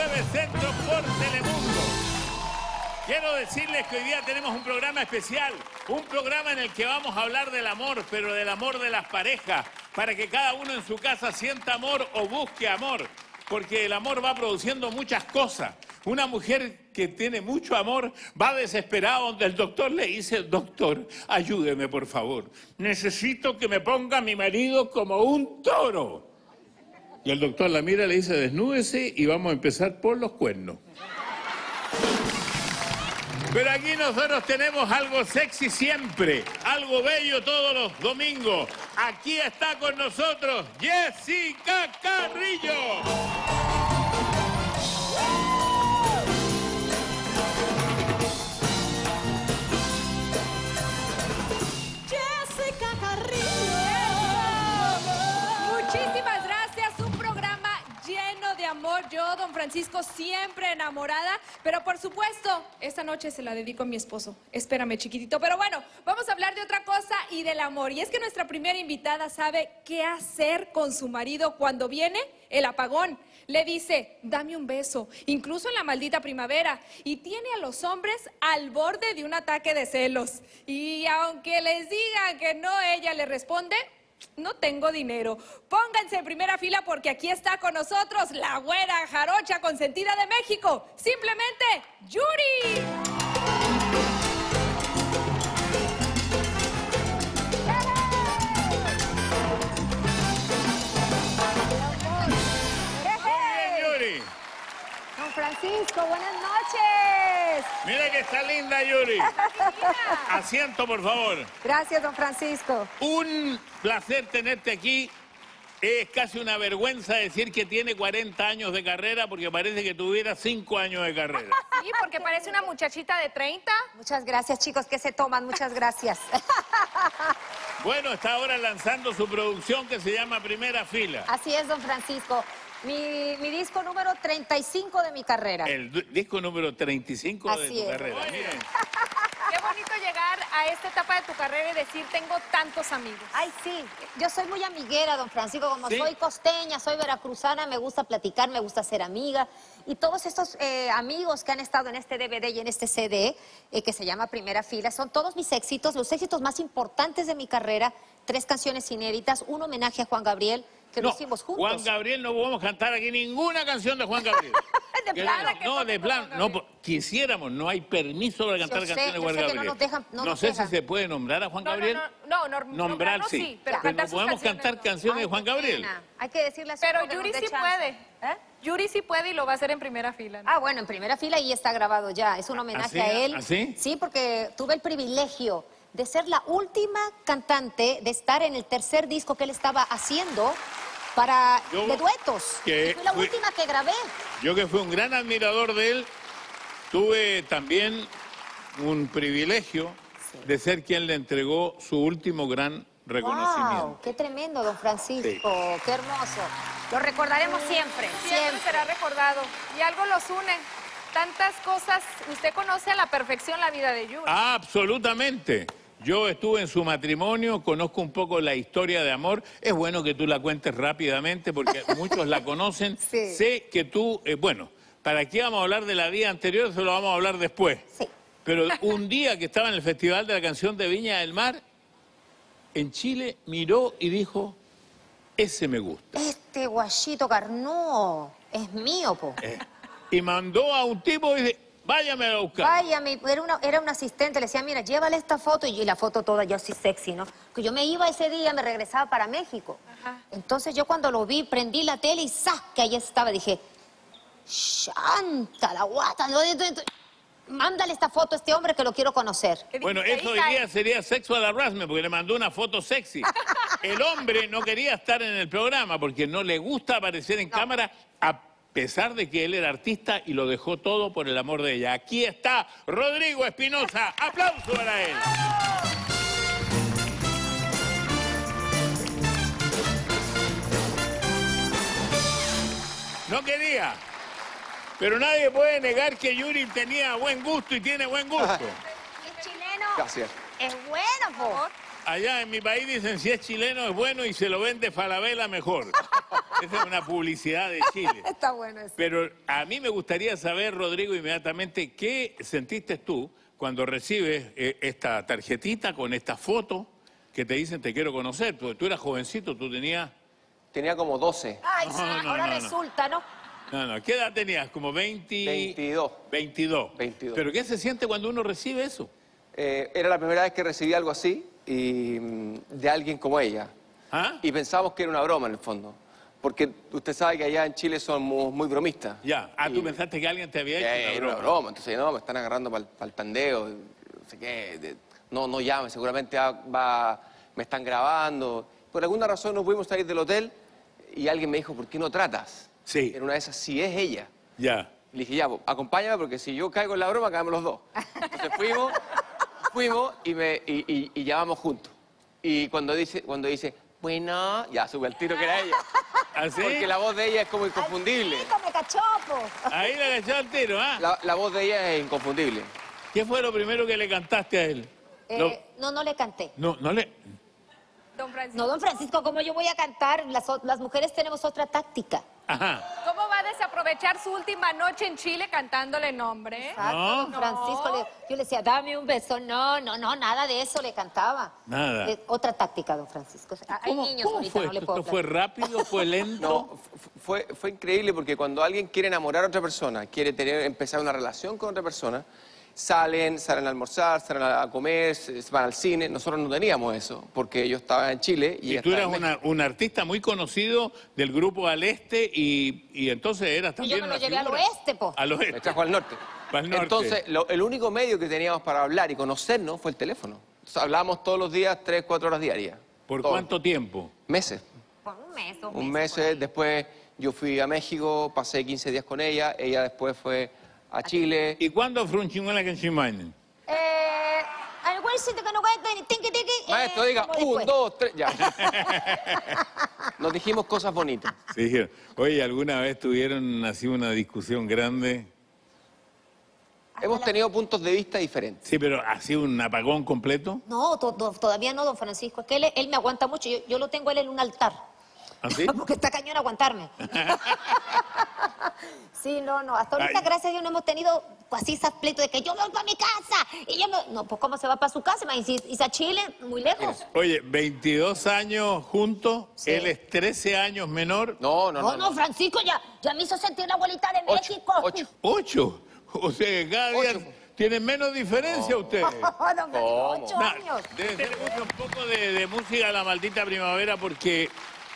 9 Centro por Telemundo. Quiero decirles que hoy día tenemos un programa especial, un programa en el que vamos a hablar del amor, pero del amor de las parejas, para que cada uno en su casa sienta amor o busque amor, porque el amor va produciendo muchas cosas. Una mujer que tiene mucho amor va desesperada donde el doctor le dice: doctor, ayúdeme por favor, necesito que me ponga a mi marido como un toro. Y el doctor la mira y le dice: desnúdese y vamos a empezar por los cuernos. Pero aquí nosotros tenemos algo sexy siempre, algo bello todos los domingos. Aquí está con nosotros Jessica Carrillo. Jessica Carrillo. Muchísimas gracias, un programa lleno de amor. Yo, don Francisco, siempre enamorada, pero por supuesto, esta noche se la dedico a mi esposo. Espérame, chiquitito. Pero bueno, vamos a hablar de otra cosa y del amor. Y es que nuestra primera invitada sabe qué hacer con su marido cuando viene el apagón. Le dice: dame un beso, incluso en la maldita primavera. Y tiene a los hombres al borde de un ataque de celos. Y aunque les digan que no, ella le responde: no tengo dinero. Pónganse en primera fila porque aquí está con nosotros la güera jarocha consentida de México. Simplemente, Yuri. Don Francisco, buenas noches. Mira que está linda, Yuri. Asiento, por favor. Gracias, don Francisco. Un placer tenerte aquí. Es casi una vergüenza decir que tiene 40 años de carrera porque parece que tuviera 5 años de carrera. Sí, porque parece una muchachita de 30. Muchas gracias, chicos, que se toman. Muchas gracias. Bueno, está ahora lanzando su producción que se llama Primera Fila. Así es, don Francisco. Mi disco número 35 de mi carrera. El disco número 35 de Así tu es. carrera. Miren. Qué bonito llegar a esta etapa de tu carrera y decir: tengo tantos amigos. Ay, sí. Yo soy muy amiguera, don Francisco. Como ¿Sí? soy costeña, soy veracruzana, me gusta platicar, me gusta ser amiga. Y todos estos amigos que han estado en este DVD y en este CD, que se llama Primera Fila, son todos mis éxitos, los éxitos más importantes de mi carrera. 3 canciones inéditas, un homenaje a Juan Gabriel, que lo hicimos juntos. Juan Gabriel, no podemos cantar aquí ninguna canción de Juan Gabriel. De plano. No, de plan, no, quisiéramos, no hay permiso para cantar canciones de Juan yo sé que Gabriel. no nos dejan, no sé si se puede nombrar a Juan Gabriel. Nombrar sí, pero pero cantar no sus podemos canciones cantar no. canciones de Ay, Juan qué Gabriel. pena. Hay que decirle a su Pero hijo que Yuri nos dé sí chance. puede. ¿Eh? Yuri sí puede y lo va a hacer en primera fila, ¿no? Ah, bueno, en primera fila y está grabado ya. Es un homenaje ¿Ah, sí? a él. ¿Ah, sí? Sí, porque tuve el privilegio de ser la última cantante, de estar en el tercer disco que él estaba haciendo de duetos. que Y fui la fui- última que grabé. Yo que fui un gran admirador de él, tuve también un privilegio de ser quien le entregó su último gran reconocimiento. ¡Wow! ¡Qué tremendo, don Francisco! Sí. ¡Qué hermoso! Lo recordaremos siempre, Siempre será recordado. Y algo los une. Tantas cosas. Usted conoce a la perfección la vida de Yuri. Absolutamente. Yo estuve en su matrimonio, conozco un poco la historia de amor. Es bueno que tú la cuentes rápidamente porque muchos la conocen. Sí. Sé que tú, bueno, ¿para qué vamos a hablar de la vida anterior? Eso lo vamos a hablar después. Sí. Pero un día que estaba en el Festival de la Canción de Viña del Mar, en Chile, miró y dijo: ese me gusta. Este guachito Carnú es mío, po. Y mandó a un tipo y dice: váyame a buscar. Vaya, era un asistente, le decía: mira, llévale esta foto, y la foto toda yo así sexy, ¿no? Que yo me iba ese día, me regresaba para México. Ajá. Entonces yo cuando lo vi, prendí la tele y ¡zas! Que ahí estaba, dije: ¡Shanta, la guata! Mándale esta foto a este hombre que lo quiero conocer. Bueno, eso hoy día sería sexual harassment porque le mandó una foto sexy. El hombre no quería estar en el programa porque no le gusta aparecer en cámara, a pesar de que él era artista y lo dejó todo por el amor de ella. Aquí está Rodrigo Espinosa. ¡Aplauso para él! No quería. Pero nadie puede negar que Yuri tenía buen gusto y tiene buen gusto. El chileno Gracias. es bueno, po. Allá en mi país dicen: si es chileno es bueno y se lo vende Falabella mejor. Esa es una publicidad de Chile. Está bueno eso. Pero a mí me gustaría saber, Rodrigo, inmediatamente, ¿qué sentiste tú cuando recibes esta tarjetita con esta foto que te dicen te quiero conocer? Porque tú eras jovencito, tú tenías... Tenía como 12. Ay, sí, No, ahora no. resulta, ¿no? No, ¿qué edad tenías? ¿Como 20? 22. 22. 22. ¿Pero qué se siente cuando uno recibe eso? Era la primera vez que recibí algo así y de alguien como ella. ¿Ah? Y pensamos que era una broma en el fondo. Porque usted sabe que allá en Chile somos muy bromistas. Ya. Ah, tú Y- pensaste que alguien te había Era hecho una una broma. broma. Entonces, no, me están agarrando para el tandeo. No sé qué. No llame, seguramente me están grabando. Por alguna razón no pudimos salir del hotel y alguien me dijo, ¿por qué no tratas? Sí. En una de esas, sí es ella. Ya. Le dije, ya, pues, acompáñame porque si yo caigo en la broma, caemos los dos. Entonces fuimos y llamamos juntos. Y cuando dice, bueno, ya sube al tiro que era ella. ¿Así? Porque la voz de ella es como inconfundible. Ay, me cachopo. Ahí le agachó el tiro, ¿ah? La voz de ella es inconfundible. ¿Qué fue lo primero que le cantaste a él? No le canté. No le... Don Francisco. No, don Francisco, ¿cómo yo voy a cantar? Las mujeres tenemos otra táctica. Ajá. ¿Cómo va a desaprovechar su última noche en Chile cantándole nombre? Exacto, No. don Francisco. Yo le decía, dame un beso. No, nada de eso le cantaba. Nada. Otra táctica, don Francisco. Hay niños ¿Cómo ahorita, fue no le esto? puedo ¿Esto fue platicar. rápido? ¿Fue lento? No, fue increíble porque cuando alguien quiere enamorar a otra persona, quiere empezar una relación con otra persona, salen a almorzar, salen a comer, se van al cine. Nosotros no teníamos eso porque yo estaba en Chile y Y ella tú estaba eras en México. un artista muy conocido del grupo Al Este y entonces eras Y también yo me lo una llevé al figura. oeste, po. Al Me oeste. trajo al norte. Al norte. Entonces, el único medio que teníamos para hablar y conocernos fue el teléfono. Entonces, hablábamos todos los días, 3, 4 horas diarias. ¿Por Todos. cuánto tiempo? Meses. Por un mes, Un mes, después yo fui a México, pasé 15 días con ella, ella después fue a Chile. ¿Y cuándo fue un chingón que chimainen? Maestro, diga, como 1, después. 2, 3, ya. Nos dijimos cosas bonitas. Se dijeron, oye, ¿alguna vez tuvieron así una discusión grande? Hemos tenido puntos de vista diferentes. Sí, pero así un apagón completo. No, todavía no, don Francisco. Es que él me aguanta mucho. Yo lo tengo a él en un altar. ¿Así? Porque está cañón aguantarme. Sí, no. Hasta ahorita, Ay. gracias a Dios, no hemos tenido así esas pleitos de que yo me voy para mi casa. Y yo me... No, pues ¿cómo se va para su casa? Y se a Chile, muy lejos. Oye, 22 años juntos, Sí. él es 13 años menor. No, Francisco, ya me hizo sentir la abuelita de México. 8. 8. O sea, que cada día Ocho. tienen menos diferencia ustedes. Don Francisco, 8 Nah, años. debe ser mucho un poco de música a la maldita primavera porque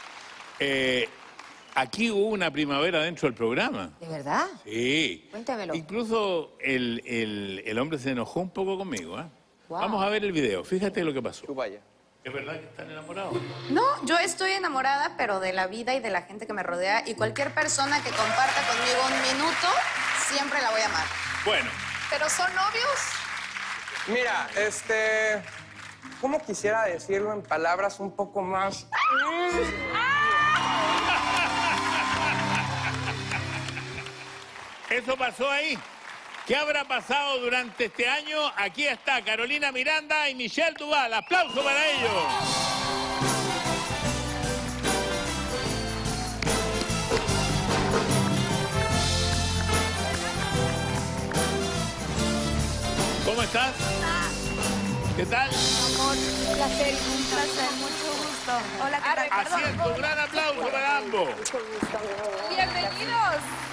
aquí hubo una primavera dentro del programa. ¿De verdad? Sí. Cuéntamelo. Incluso el hombre se enojó un poco conmigo. ¿Eh? Wow. Vamos a ver el video. Fíjate lo que pasó. Chupaya. ¿Es verdad que están enamorados? No, yo estoy enamorada, pero de la vida y de la gente que me rodea. Y cualquier persona que comparta conmigo un minuto, siempre la voy a amar. Bueno, ¿Pero son novios? Mira, ¿cómo quisiera decirlo en palabras un poco más? eso pasó ahí. ¿Qué habrá pasado durante este año? Aquí está Carolina Miranda y Michelle Duval. ¡Aplauso para ellos! ¿Cómo estás? ¿Qué tal? Un placer, mucho gusto. Hola, ¿qué tal? Haciendo un gran aplauso para ambos. Bienvenidos.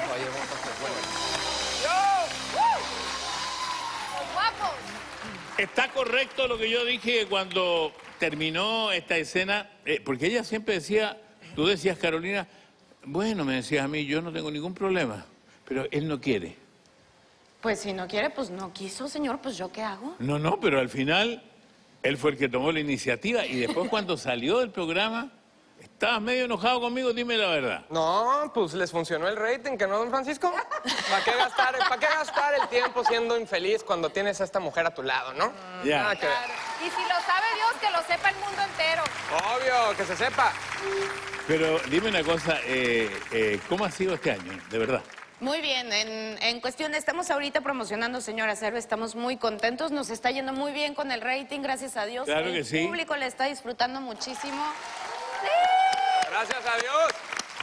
Los guapos. ¿Está correcto lo que yo dije cuando terminó esta escena? Porque ella siempre decía, tú decías, Carolina, bueno, me decías a mí, yo no tengo ningún problema, pero él no quiere. Pues si no quiere, pues no quiso, señor, pues yo qué hago. No, pero al final él fue el que tomó la iniciativa y después cuando salió del programa, estabas medio enojado conmigo, dime la verdad. No, pues les funcionó el rating, ¿que no, don Francisco? ¿Para qué gastar el tiempo siendo infeliz cuando tienes a esta mujer a tu lado, no? Ya. Nada que ver. Y si lo sabe Dios, que lo sepa el mundo entero. Obvio, que se sepa. Pero dime una cosa, ¿cómo ha sido este año, de verdad? Muy bien, en cuestión, estamos ahorita promocionando Señora Cero, estamos muy contentos, nos está yendo muy bien con el rating, gracias a Dios. Claro que sí. El público le está disfrutando muchísimo. Gracias a Dios.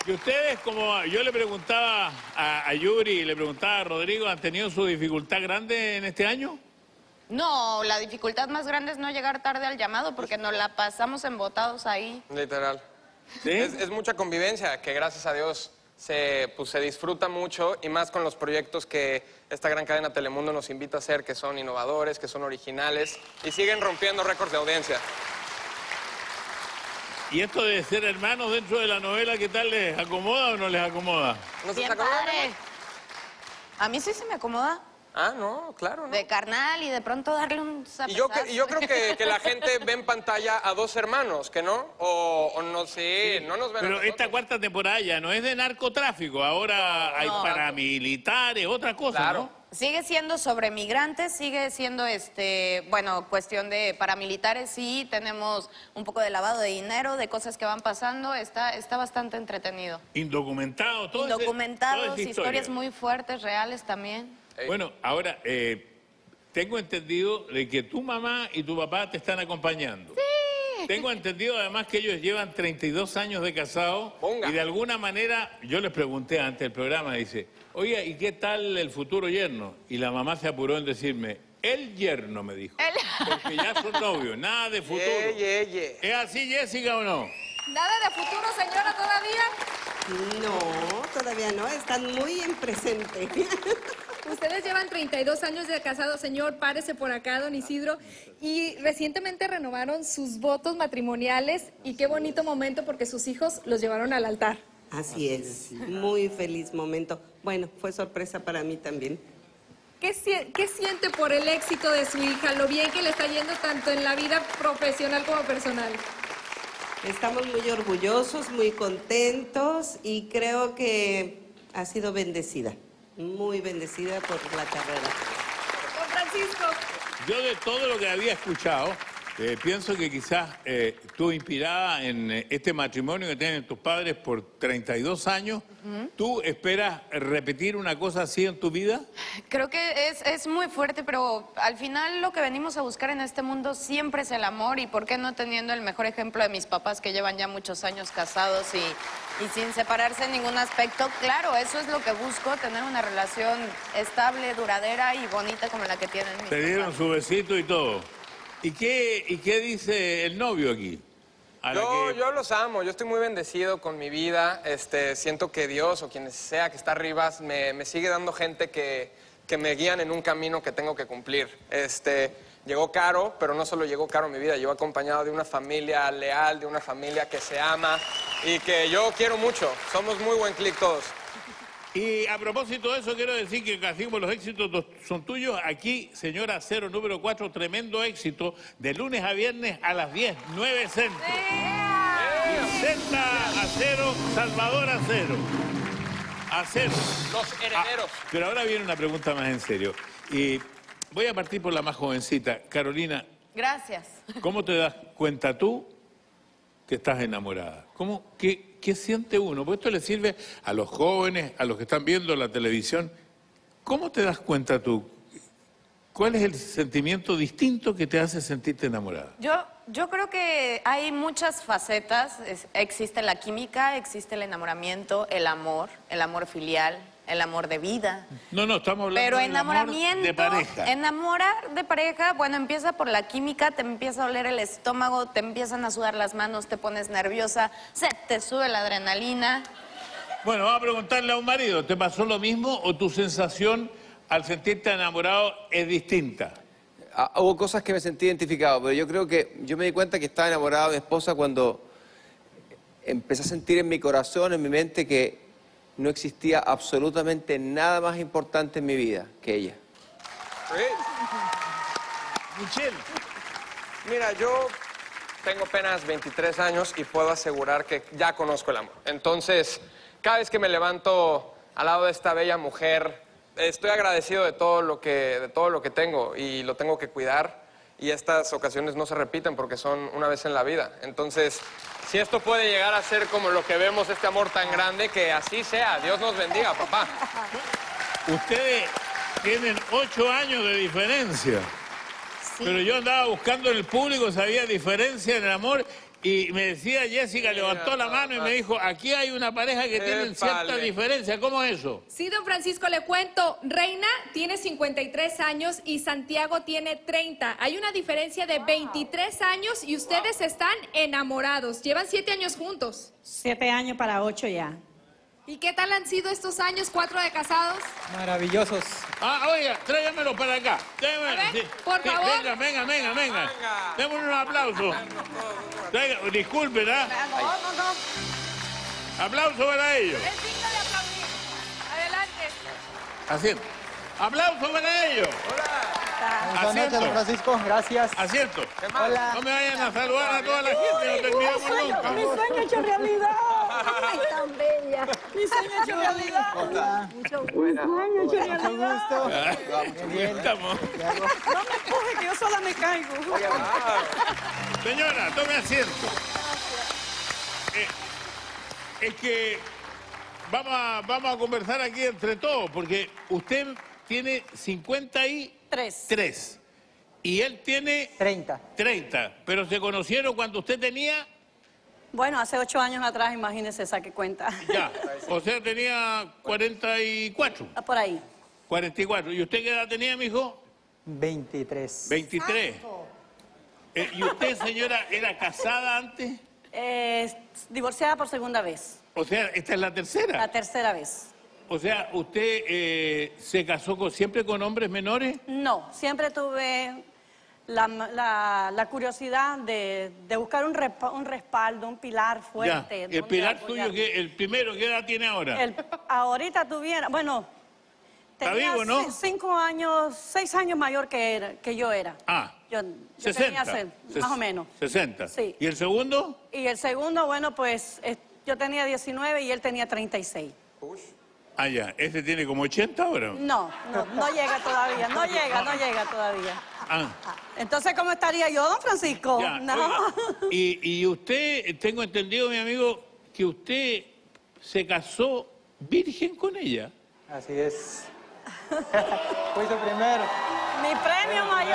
Y ustedes, como yo le preguntaba a Yuri y le preguntaba a Rodrigo, ¿han tenido su dificultad grande en este año? No, la dificultad más grande es no llegar tarde al llamado porque nos la pasamos embotados ahí. Literal. ¿Sí? Es mucha convivencia que gracias a Dios se disfruta mucho y más con los proyectos que esta gran cadena Telemundo nos invita a hacer, que son innovadores, que son originales y siguen rompiendo récords de audiencia. ¿Y esto de ser hermanos dentro de la novela, qué tal, les acomoda o no les acomoda? ¿No se Bien te acomoda, padre. mi amor? A mí sí se me acomoda. Ah, no, claro, ¿no? De carnal y de pronto darle un Y yo, zapesazo. y yo creo que la gente ve en pantalla a dos hermanos, ¿que no? O no sé, no nos ven a Pero nosotros. esta cuarta temporada ya no es de narcotráfico, ahora hay paramilitares, otra cosa, Claro. ¿no? Sigue siendo sobre migrantes, sigue siendo, bueno, cuestión de paramilitares, sí, tenemos un poco de lavado de dinero, de cosas que van pasando, está bastante entretenido. Indocumentado, todo Indocumentados, historias muy fuertes, reales también. Bueno, ahora, tengo entendido de que tu mamá y tu papá te están acompañando. Sí. Tengo entendido además que ellos llevan 32 años de casados. Ponga. Y de alguna manera, yo les pregunté antes del programa, dice, oye, ¿y qué tal el futuro yerno? Y la mamá se apuró en decirme, el yerno, me dijo. Porque ya son novios, nada de futuro. ¿Es así, Jessica, o no? ¿Nada de futuro, señora, todavía? No, todavía no, están muy en presente. Ustedes llevan 32 años de casados, señor, párese por acá, don Isidro, y recientemente renovaron sus votos matrimoniales y qué bonito momento porque sus hijos los llevaron al altar. Así es, muy feliz momento. Bueno, fue sorpresa para mí también. ¿Qué siente por el éxito de su hija, lo bien que le está yendo tanto en la vida profesional como personal? Estamos muy orgullosos, muy contentos y creo que ha sido bendecida, muy bendecida por la carrera. Don Francisco. Yo de todo lo que había escuchado, pienso que quizás tú, inspirada en este matrimonio que tienen tus padres por 32 años, ¿tú esperas repetir una cosa así en tu vida? Creo que es muy fuerte, pero al final lo que venimos a buscar en este mundo siempre es el amor y por qué no teniendo el mejor ejemplo de mis papás que llevan ya muchos años casados y sin separarse en ningún aspecto. Claro, eso es lo que busco, tener una relación estable, duradera y bonita como la que tienen mis Te dieron papás. su besito y todo. ¿Y qué dice el novio aquí? Yo los amo, yo estoy muy bendecido con mi vida. Siento que Dios o quien sea que está arriba me sigue dando gente que me guían en un camino que tengo que cumplir. Llegó Caro, pero no solo llegó Caro a mi vida, llegó acompañado de una familia leal, de una familia que se ama y que yo quiero mucho. Somos muy buen clic todos. Y a propósito de eso, quiero decir que así como los éxitos son tuyos, aquí, señora Acero, número 4, tremendo éxito, de lunes a viernes a las 10, 9 centro. Vicenta Acero, Salvador Acero. Acero. Los herederos. Pero ahora viene una pregunta más en serio. Y voy a partir por la más jovencita. Carolina, Gracias. ¿cómo te das cuenta tú que estás enamorada? ¿Qué siente uno? Porque esto le sirve a los jóvenes, a los que están viendo la televisión. ¿Cómo te das cuenta tú? ¿Cuál es el sentimiento distinto que te hace sentirte enamorada? Yo creo que hay muchas facetas. Existe la química, existe el enamoramiento, el amor filial, el amor de vida. No, estamos hablando Pero del amor enamoramiento, de pareja. enamorar de pareja, bueno, empieza por la química, te empieza a oler el estómago, te empiezan a sudar las manos, te pones nerviosa, se te sube la adrenalina. Bueno, vamos a preguntarle a un marido, ¿te pasó lo mismo o tu sensación al sentirte enamorado es distinta? Hubo cosas que me sentí identificado, pero yo creo que yo me di cuenta que estaba enamorado de mi esposa cuando empecé a sentir en mi corazón, en mi mente, que no existía absolutamente nada más importante en mi vida que ella. Michelle. Mira, yo tengo apenas 23 años y puedo asegurar que ya conozco el amor. Entonces, cada vez que me levanto al lado de esta bella mujer, estoy agradecido de todo lo que tengo y lo tengo que cuidar. Y estas ocasiones no se repiten porque son una vez en la vida. Entonces, si esto puede llegar a ser como lo que vemos, este amor tan grande, que así sea. Dios nos bendiga, papá. Ustedes tienen 8 años de diferencia. Sí. Pero yo andaba buscando en el público si había diferencia en el amor Y me decía Jessica, levantó la mano y me dijo, aquí hay una pareja que tienen cierta diferencia. ¿Cómo es eso? Sí, don Francisco, le cuento. Reina tiene 53 años y Santiago tiene 30. Hay una diferencia de 23 años y ustedes están enamorados. Llevan 7 años juntos. 7 años para 8 ya. ¿Y qué tal han sido estos años, 4 de casados? Maravillosos. Ah, oiga, tráigamelo para acá. Tráigamelo, A ver, por favor. Venga. Démosle un aplauso. Disculpen, ¿ah? No. Aplauso para ellos. Es digno de aplaudir. Adelante. Asiento. Aplauso para ellos. Buenas noches, don Francisco. Gracias. Asiento. Hola. No me vayan a saludar a toda la gente, no terminamos nunca. Mi sueño hecho realidad. Ay, tan bella. Mi sueño hecho realidad. Hola. Mucho gusto. Mi sueño hecho realidad. Mucho gusto. Muy bien. Estamos. No me empuje, que yo sola me caigo. Señora, tome asiento. Es que vamos a conversar aquí entre todos, porque usted tiene 53 y él tiene 30, pero se conocieron cuando usted tenía... Bueno, hace 8 años atrás, imagínese, saque cuenta. Ya, o sea, tenía 44. Por ahí. 44. ¿Y usted qué edad tenía, mijo? 23. 23. ¿Y usted, señora, era casada antes? Divorciada por segunda vez. O sea, esta es la tercera. La tercera vez. O sea, ¿usted se casó siempre con hombres menores? No, siempre tuve la curiosidad de buscar un respaldo, un pilar fuerte. Ya. ¿El pilar suyo, el primero, qué edad tiene ahora? Ahorita tuviera, bueno, ¿Está tenía vivo, no? 6 años mayor que yo era. Ah, Yo 60. tenía más o menos. 60. Sí. ¿Y el segundo? Y el segundo, bueno, pues yo tenía 19 y él tenía 36. Ah, ya. ¿Ese tiene como 80 ahora? No llega todavía, no llega todavía. Ah. Entonces, ¿cómo estaría yo, don Francisco? Ya, No. oiga, y usted, tengo entendido, mi amigo, que usted se casó virgen con ella. Así es. Fue su primer. Mi premio mayor.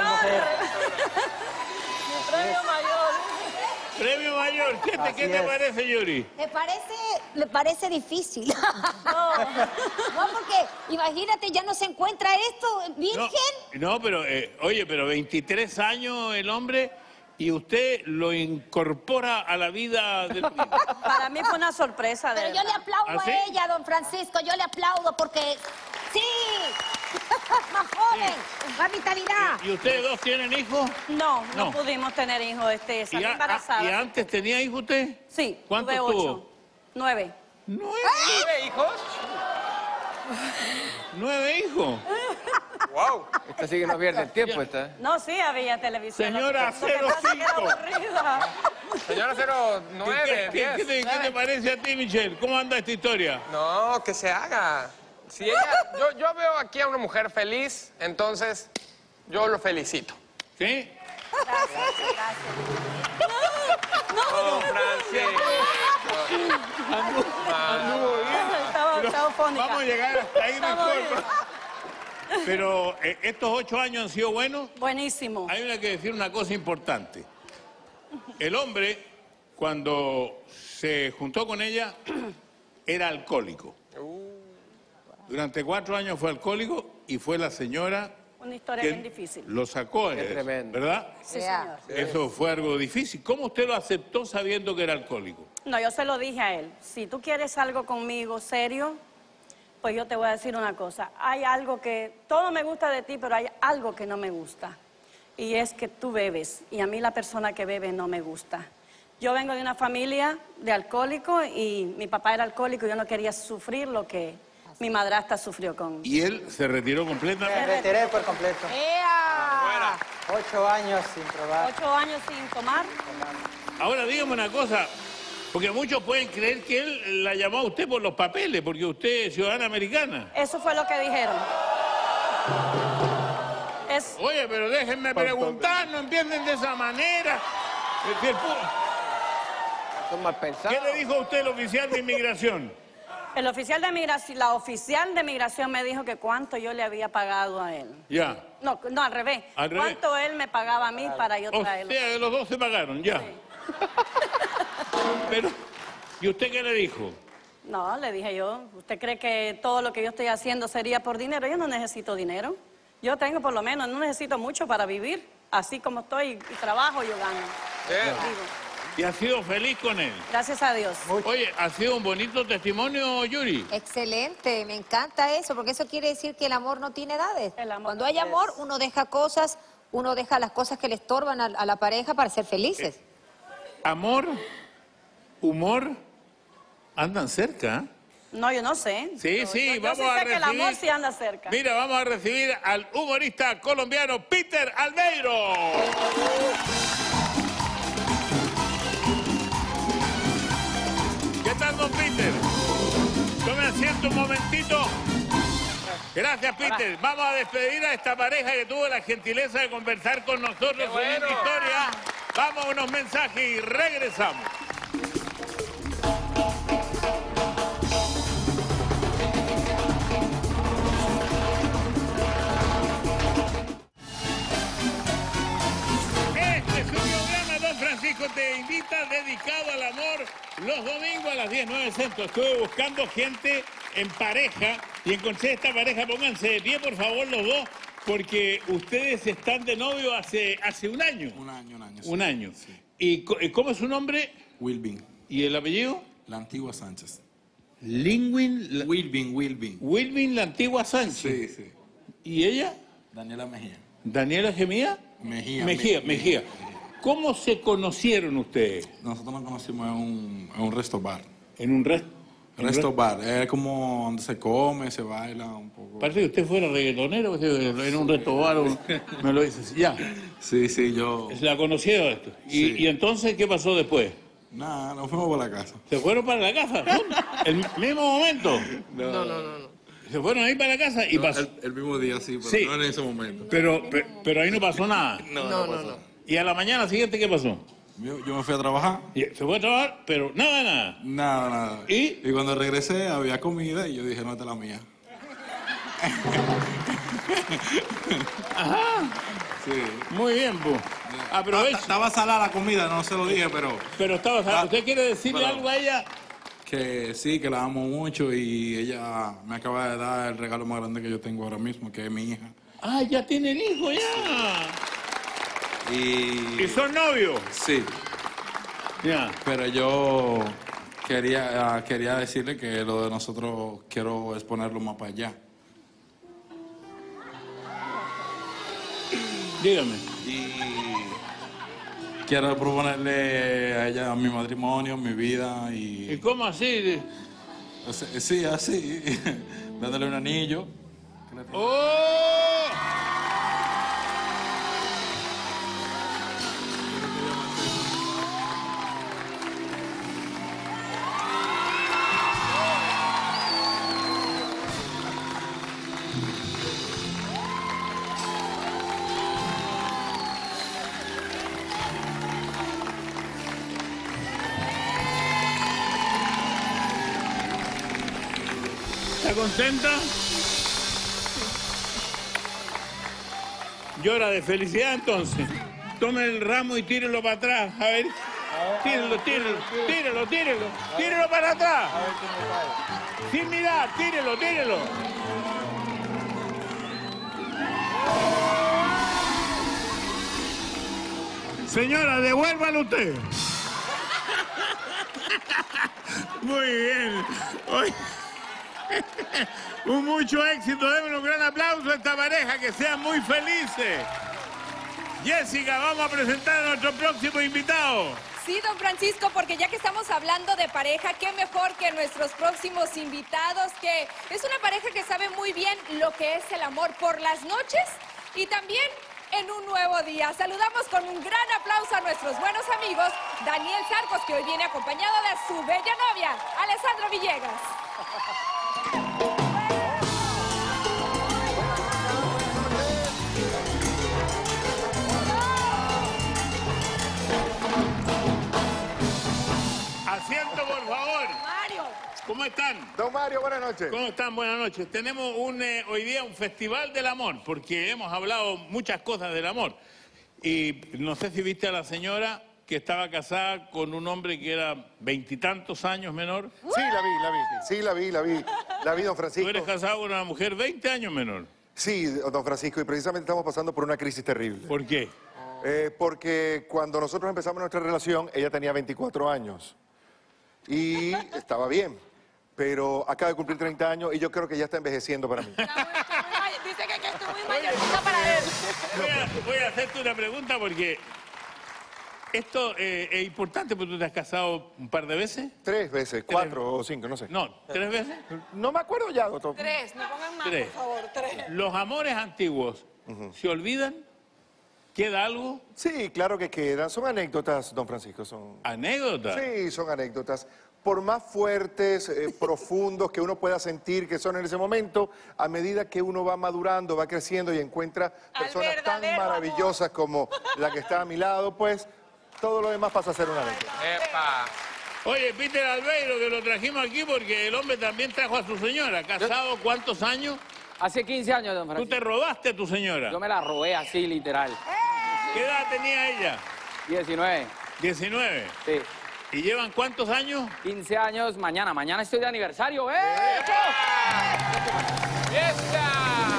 Mi premio mayor. Premio mayor. ¿Qué te parece, Yuri? Le parece difícil. No, porque imagínate, ya no se encuentra esto, virgen. No, pero, oye, pero 23 años el hombre y usted lo incorpora a la vida del niño. Para mí fue una sorpresa. Pero yo le aplaudo ¿Ah, sí? a ella, don Francisco, yo le aplaudo porque sí, más joven, más vitalidad. ¿Y ustedes dos tienen hijos? No No. pudimos tener hijos. Salí ¿Y embarazada. antes tenía hijos usted? Sí, ¿Cuántos tuve 8. tuvo? 9. ¿9? ¿9 hijos? 9 hijos. ¡Wow! Esta sí que no pierde el tiempo, esta. No, sí había televisión. Señora, Lo que pasa es que era 05. aburrida. Señora 09, 10. ¿Qué te parece a ti, Michelle? ¿Cómo anda esta historia? No, que se haga. Si ella, yo veo aquí a una mujer feliz, entonces yo lo felicito. ¿Sí? Gracias. Oh, Francisco. Estaba fónica. Vamos a llegar hasta ahí, no Estamos importa. Pero estos 8 años han sido buenos. Buenísimo. Hay que decir una cosa importante. El hombre, cuando se juntó con ella, era alcohólico. Durante 4 años fue alcohólico y fue la señora Una historia que bien difícil. lo sacó de Qué eso, tremendo. ¿verdad? Sí, señor. Eso fue algo difícil. ¿Cómo usted lo aceptó sabiendo que era alcohólico? No, yo se lo dije a él. Si tú quieres algo conmigo serio, pues yo te voy a decir una cosa. Hay algo que, todo me gusta de ti, pero hay algo que no me gusta. Y es que tú bebes. Y a mí la persona que bebe no me gusta. Yo vengo de una familia de alcohólicos y mi papá era alcohólico y yo no quería sufrir lo que mi madrastra sufrió con... Y él se retiró Me completamente. retiré por completo. ¡Ea! 8 años sin probar. 8 años sin tomar. Ahora dígame una cosa, porque muchos pueden creer que él la llamó a usted por los papeles, porque usted es ciudadana americana. Eso fue lo que dijeron. Oye, pero déjenme preguntar, no entienden de esa manera. Son mal pensados. ¿Qué le dijo a usted el oficial de inmigración? El oficial de migración, la oficial de migración me dijo que cuánto yo le había pagado a él. Ya. No, al revés. Al revés. ¿Cuánto él me pagaba a mí para yo O traerlo? sea, los dos se pagaron, ya. Pero, ¿y usted qué le dijo? No, le dije yo, ¿usted cree que todo lo que yo estoy haciendo sería por dinero? Yo no necesito dinero. Yo tengo por lo menos, no necesito mucho para vivir. Así como estoy y trabajo, yo gano. Vivo. ¿Y has sido feliz con él? Gracias a Dios. Oye, ha sido un bonito testimonio, Yuri. Excelente, me encanta eso, porque eso quiere decir que el amor no tiene edades. El amor Cuando hay es- amor, uno deja cosas, uno deja las cosas que le estorban a la pareja para ser felices. Amor, humor, andan cerca. No, yo no sé. Sí, Yo- sí, yo vamos sí a sé recibir... que el amor sí anda cerca. Mira, vamos a recibir al humorista colombiano Peter Almeiro. ¿Qué tal, don Peter? Tome asiento un momentito. Gracias, Peter. Vamos a despedir a esta pareja que tuvo la gentileza de conversar con nosotros sobre bueno! esta historia. Vamos a unos mensajes y regresamos. Este es un programa, don Francisco, te invita, dedicado al amor, los domingos a las 10:09 centro. Estuve buscando gente en pareja y encontré esta pareja. Pónganse de pie, por favor, los dos, porque ustedes están de novio hace un año. Un año. Sí. Un año. ¿Y cómo es su nombre? Wilbin, ¿Y el apellido? la antigua Sánchez. Wilbin. Wilvin la Antigua Sánchez. Sí, sí. ¿Y ella? Daniela Mejía. ¿Daniela Gemía? Mejía. ¿Cómo se conocieron ustedes? Nosotros nos conocimos en un resto bar. ¿En un Resto bar, es como donde se come, se baila un poco. Parece que usted fuera reggaetonero, en un resto bar, me lo dices. Ya, Sí, yo... la conocieron esto. Sí. ¿Y entonces qué pasó después? Nada, nos fuimos por la casa. ¿Se fueron para la casa? ¿El mismo momento? No. ¿Se fueron ahí para la casa? Y pasó. El mismo día, sí, pero Sí. no en ese momento. Pero ahí no pasó nada. No. ¿Y a la mañana siguiente qué pasó? Yo me fui a trabajar. Se fue a trabajar, pero nada. Nada. ¿Y? Y cuando regresé había comida y yo dije, no, esta es la mía. Ajá. Sí. Muy bien, pues. Aprovecha. Estaba salada la comida, no se lo dije, pero... Pero estaba. ¿Usted quiere decirle Pero- algo a ella? Que sí, que la amo mucho y ella me acaba de dar el regalo más grande que yo tengo ahora mismo, que es mi hija. Ah, ya tiene el hijo, ya. ¿Y son novios? Sí, Ya. pero yo quería decirle que lo de nosotros quiero exponerlo más para allá. Dígame. Y quiero proponerle a ella mi matrimonio, mi vida ¿Y y... cómo así? Sí, así, dándole un anillo. ¡Oh! ¿Está contenta? Llora de felicidad entonces. Tome el ramo y tírelo para atrás. A ver. Tírelo para atrás. Sin mirar, tírelo. Señora, devuélvalo usted. Muy bien. Oye, mucho éxito. Denle un gran aplauso a esta pareja. Que sean muy felices. Jessica, vamos a presentar a nuestro próximo invitado. Sí, don Francisco, porque ya que estamos hablando de pareja, qué mejor que nuestros próximos invitados, que es una pareja que sabe muy bien lo que es el amor por las noches y también en un nuevo día. Saludamos con un gran aplauso a nuestros buenos amigos, Daniel Sarcos, que hoy viene acompañado de su bella novia, Alessandra Villegas. Asiento, por favor. Mario. ¿Cómo están? Don Mario, buenas noches. ¿Cómo están? Buenas noches. Tenemos hoy día un festival del amor, porque hemos hablado muchas cosas del amor. Y no sé si viste a la señora, que estaba casada con un hombre que era 20 y tantos años menor? Sí, la vi, don Francisco. ¿Tú eres casado con una mujer 20 años menor? Sí, don Francisco, y precisamente estamos pasando por una crisis terrible. ¿Por qué? Porque cuando nosotros empezamos nuestra relación, ella tenía 24 años. Y estaba bien. Pero acaba de cumplir 30 años y yo creo que ya está envejeciendo para mí. Dice que estoy muy mayorcita para él. Voy a hacerte una pregunta porque esto es importante porque tú te has casado un par de veces. 3 veces, 4 o 5, no sé. No, 3 veces. No me acuerdo ya, doctor. 3, no pongan más, 3. por favor, 3. ¿Los amores antiguos se olvidan? ¿Queda algo? Sí, claro que quedan. Son anécdotas, don Francisco. Son ¿Anécdotas? Sí, son anécdotas. Por más fuertes, profundos que uno pueda sentir que son en ese momento, a medida que uno va madurando, va creciendo y encuentra personas tan maravillosas como la que está a mi lado, pues todo lo demás pasa a ser una anécdota. ¡Epa! Oye, Peter Albeiro, que lo trajimos aquí porque el hombre también trajo a su señora. ¿Casado cuántos años? Hace 15 años, don ¿Tú Francisco. te robaste a tu señora? Yo me la robé así, literal. ¿Qué edad tenía ella? 19. ¿19? Sí. ¿Y llevan cuántos años? 15 años mañana. Mañana estoy de aniversario, ¿eh? ¡Fiesta!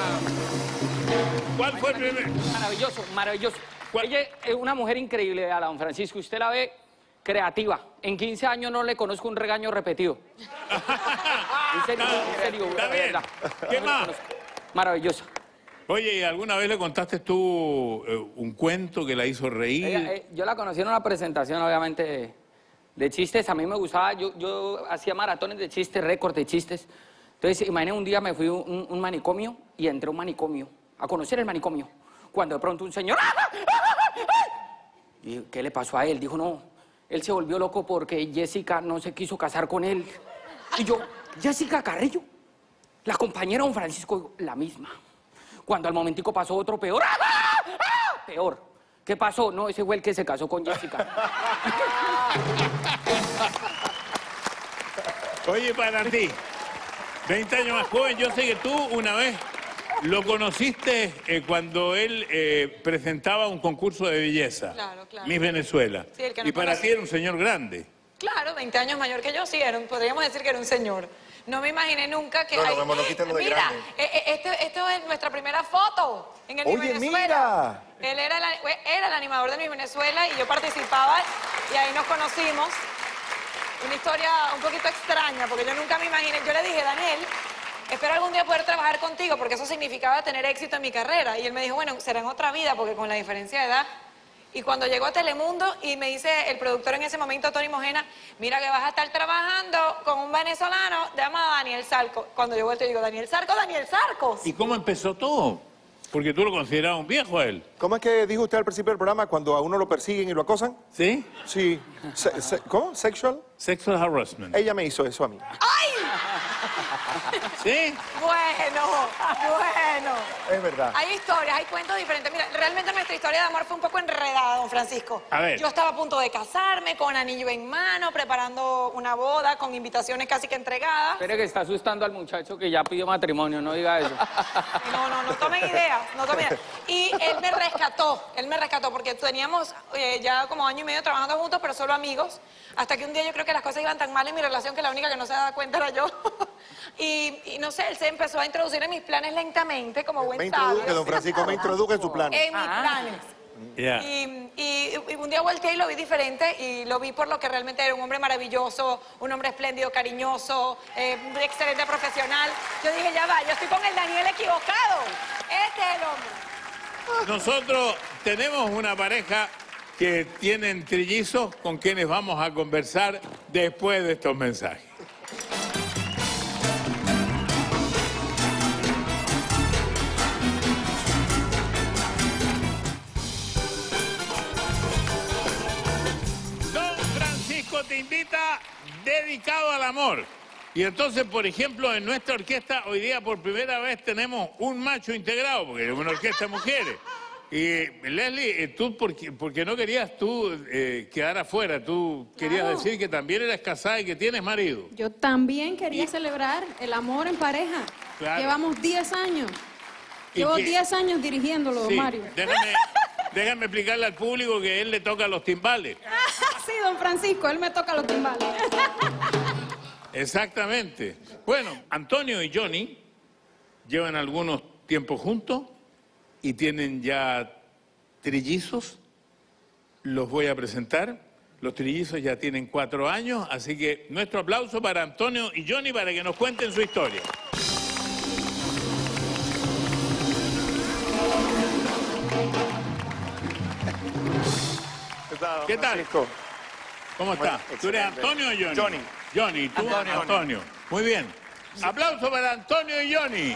¿Cuál fue el primer? Maravilloso, maravilloso. Ella es una mujer increíble, a la don Francisco. Usted la ve creativa. En 15 años no le conozco un regaño repetido. En serio, Está de bien. verdad. ¿Qué No le más? conozco. Maravillosa. Oye, ¿y alguna vez le contaste tú un cuento que la hizo reír? Yo la conocí en una presentación, obviamente, de chistes. A mí me gustaba, yo hacía maratones de chistes, récord de chistes. Entonces, imagínate, un día me fui a un manicomio y entré a un manicomio, a conocer el manicomio. Cuando de pronto un señor... ¿Y qué le pasó a él? Dijo, no, él se volvió loco porque Jessica no se quiso casar con él. Y yo, Jessica Carrillo, la compañera de don Francisco, la misma. Cuando al momentico pasó otro peor. Peor. ¿Qué pasó? No, ese fue el que se casó con Jessica. Oye, para ti, 20 años más joven, yo sé que tú una vez lo conociste cuando él presentaba un concurso de belleza. Claro, claro. Miss Venezuela. Sí, el que no y para conocí. ti era un señor grande. Claro, 20 años mayor que yo, sí, podríamos decir que era un señor. No me imaginé nunca que... No, mi amor, no quites lo de mira, grande. esto es nuestra primera foto en el Miss Oye, Venezuela. mira. Él era el animador de Miss Venezuela y yo participaba y ahí nos conocimos. Una historia un poquito extraña porque yo nunca me imaginé. Yo le dije, Daniel, espero algún día poder trabajar contigo porque eso significaba tener éxito en mi carrera. Y él me dijo, bueno, será en otra vida porque con la diferencia de edad... Y cuando llegó a Telemundo y me dice el productor en ese momento, Tony Mojena, mira que vas a estar trabajando con un venezolano llamado Daniel Sarco. Cuando yo vuelto y digo, Daniel Sarcos. ¿Y cómo empezó todo? Porque tú lo considerabas un viejo a él. ¿Cómo es que dijo usted al principio del programa cuando a uno lo persiguen y lo acosan? ¿Sí? Sí. ¿Cómo? ¿Sexual? Sexual harassment. Ella me hizo eso a mí. ¿Sí? Bueno. Es verdad. Hay historias, hay cuentos diferentes. Mira, realmente nuestra historia de amor fue un poco enredada, don Francisco. A ver. Yo estaba a punto de casarme, con anillo en mano, preparando una boda, con invitaciones casi que entregadas. Espere que está asustando al muchacho que ya pidió matrimonio, no diga eso. No tomen ideas, no tomen ideas. Y él me rescató porque teníamos ya como año y medio trabajando juntos, pero solo amigos. Hasta que un día yo creo que las cosas iban tan mal en mi relación que la única que no se daba cuenta era yo. y no sé, él se empezó a introducir en mis planes lentamente, como buen Me introduje, sabio. don Francisco, me introduje en su plan. En mis planes. Ya. Y un día volteé y lo vi diferente y lo vi por lo que realmente era un hombre maravilloso, un hombre espléndido, cariñoso, un excelente profesional. Yo dije, ya va, yo estoy con el Daniel equivocado. Este es el hombre. Nosotros tenemos una pareja que tienen trillizos con quienes vamos a conversar después de estos mensajes. Don Francisco te invita dedicado al amor. Y entonces, por ejemplo, en nuestra orquesta hoy día por primera vez tenemos un macho integrado, porque es una orquesta de mujeres. Y Leslie, tú, porque no querías tú quedar afuera, tú querías Claro. decir que también eres casada y que tienes marido. Yo también quería celebrar el amor en pareja. Claro. Llevamos 10 años. ¿Y Llevo qué? 10 años dirigiéndolo, Sí, Mario. déjame explicarle al público que él le toca los timbales. don Francisco, él me toca los timbales. Exactamente. Bueno, Antonio y Johnny llevan algunos tiempos juntos y tienen ya trillizos. Los voy a presentar. Los trillizos ya tienen 4 años, así que nuestro aplauso para Antonio y Johnny para que nos cuenten su historia. ¿Qué tal? ¿Cómo está? ¿Tú eres Antonio o Johnny? Johnny. Johnny, ¿tú? Antonio. Muy bien. Aplauso para Antonio y Johnny.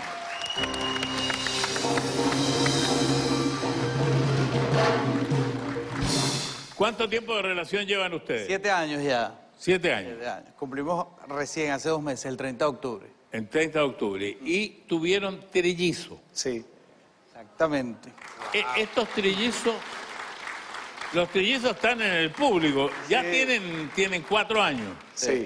¿Cuánto tiempo de relación llevan ustedes? 7 años ya. 7 años. 7 años. Cumplimos recién, hace 2 meses, el 30 de octubre. El 30 de octubre. Y tuvieron trillizos. Sí, exactamente. Estos trillizos, los trillizos están en el público. Ya tienen 4 años. Sí.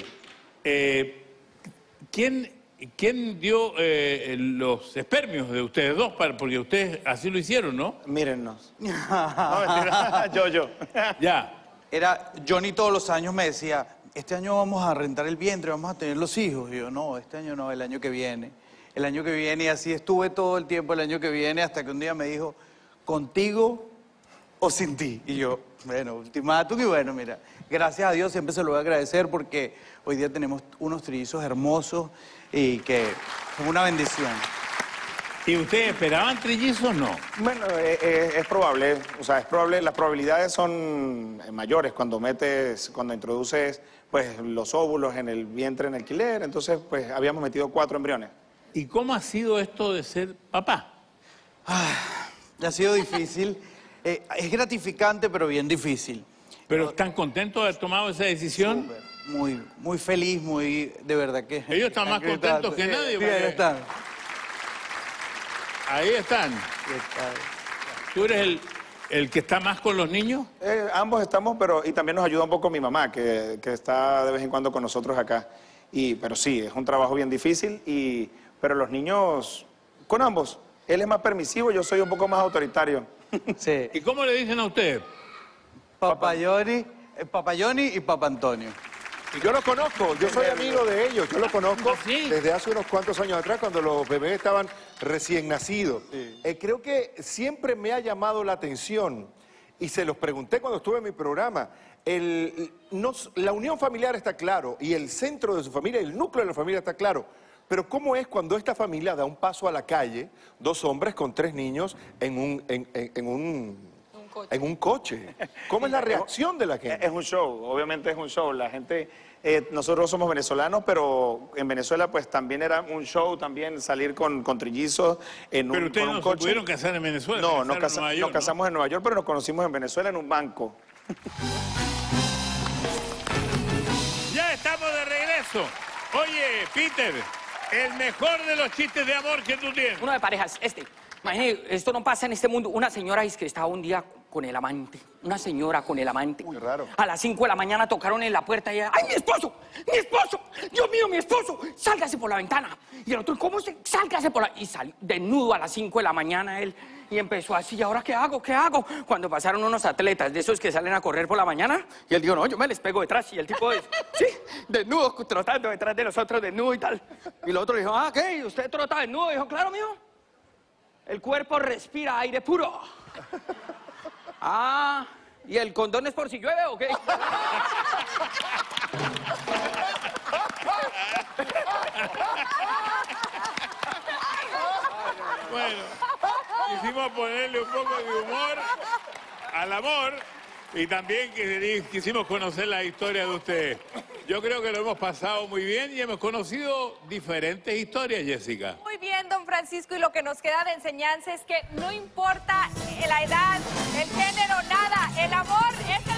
¿Quién dio los espermios de ustedes dos? Porque ustedes así lo hicieron, ¿no? Mírennos. No, mentira. Yo. Ya. Era, Johnny todos los años me decía, este año vamos a rentar el vientre, vamos a tener los hijos. Y yo, no, este año no, el año que viene. El año que viene, y así estuve todo el tiempo el año que viene, hasta que un día me dijo, ¿contigo o sin ti? Y yo, bueno, ultimátum, y bueno, mira, gracias a Dios siempre se lo voy a agradecer porque hoy día tenemos unos trillizos hermosos y que son una bendición. ¿Y ustedes esperaban trillizos o no? Bueno, es probable, o sea, es probable, las probabilidades son mayores cuando introduces pues los óvulos en el vientre en alquiler, entonces pues habíamos metido 4 embriones. ¿Y cómo ha sido esto de ser papá? Ha sido difícil, es gratificante pero bien difícil. ¿Pero están contentos de haber tomado esa decisión? Súper. Muy feliz, de verdad que... Ellos están más contentos que nadie. Sí, ahí están. Ahí están. ¿Tú eres el que está más con los niños? Ambos estamos, y también nos ayuda un poco mi mamá, que está de vez en cuando con nosotros acá. Pero sí, es un trabajo bien difícil, pero los niños, con ambos. Él es más permisivo, yo soy un poco más autoritario. Sí. ¿Y cómo le dicen a ustedes? Papá Johnny y Papá Antonio. Y yo los conozco, yo soy amigo de ellos, yo los conozco desde hace unos cuantos años atrás, cuando los bebés estaban recién nacidos. Sí. Creo que siempre me ha llamado la atención, y se los pregunté cuando estuve en mi programa, la unión familiar está claro, y el centro de su familia, el núcleo de la familia está claro, pero ¿cómo es cuando esta familia da un paso a la calle, 2 hombres con 3 niños en un coche? ¿Cómo es la reacción de la gente? Es un show, obviamente es un show. La gente, nosotros somos venezolanos, pero en Venezuela pues también era un show, también salir con trillizos en pero un coche. Pero ustedes no se pudieron casar en Venezuela. No, nos casamos en Nueva York, pero nos conocimos en Venezuela en un banco. Ya estamos de regreso. Oye, Peter, el mejor de los chistes de amor que tú tienes. Uno de parejas, Imagínate, esto no pasa en este mundo. Una señora dice que estaba un día con el amante. Una señora con el amante. Muy raro. A las 5 de la mañana tocaron en la puerta y ella, ¡ay, mi esposo! ¡Mi esposo! ¡Dios mío, mi esposo! ¡Sálgase por la ventana! Y el otro, ¿cómo se? ¡Sálgase por la...! Y salió desnudo a las 5 de la mañana él. Y empezó así, ¿y ahora qué hago? ¿Qué hago? Cuando pasaron unos atletas de esos que salen a correr por la mañana, y él dijo, no, yo me les pego detrás. Y el tipo, sí, desnudo, trotando detrás de los otros, desnudo y tal. Y el otro le dijo, ¿qué? ¿Usted trota desnudo? Y dijo, claro, mijo. El cuerpo respira aire puro. ¿Y el condón es por si llueve o qué? Bueno, quisimos ponerle un poco de humor al amor y también quisimos conocer la historia de ustedes. Yo creo que lo hemos pasado muy bien y hemos conocido diferentes historias, Jessica. Muy bien, don Francisco, y lo que nos queda de enseñanza es que no importa la edad, el género, nada, el amor es el